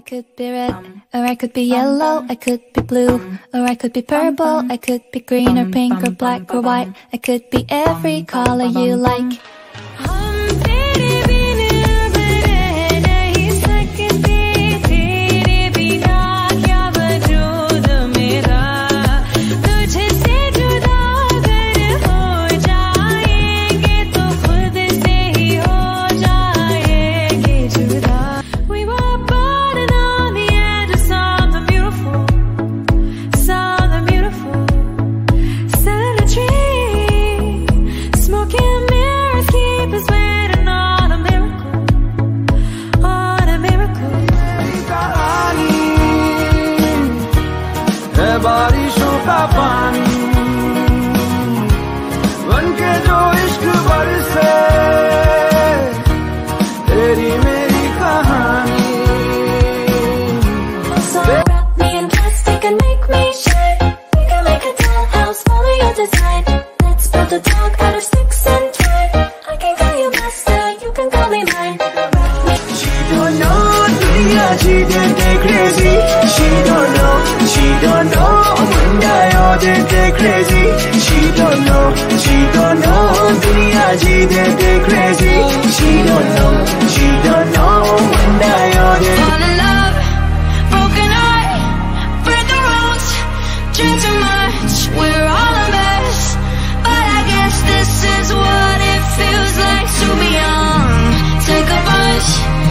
could be red, or I could be yellow, I could be blue, or I could be purple, I could be green or pink or black or white. I could be every color you like. बारिशों का पानी बनके जो इश्क बरसे तेरी मेरी कहानी. So wrap me in plastic and make me shine. We can make a dollhouse, follow your design. Let's build a dog out of sticks and twine. I can call you master, you can call me mine. She don't know दुनिया चीज़ें देख crazy. She don't know they crazy. She don't know दुनिया चीज़ें देख crazy. She don't know when I order. Fall in love, broken heart, break the rules, drink too much, we're all a mess. But I guess this is what it feels like to be young. Take a bunch.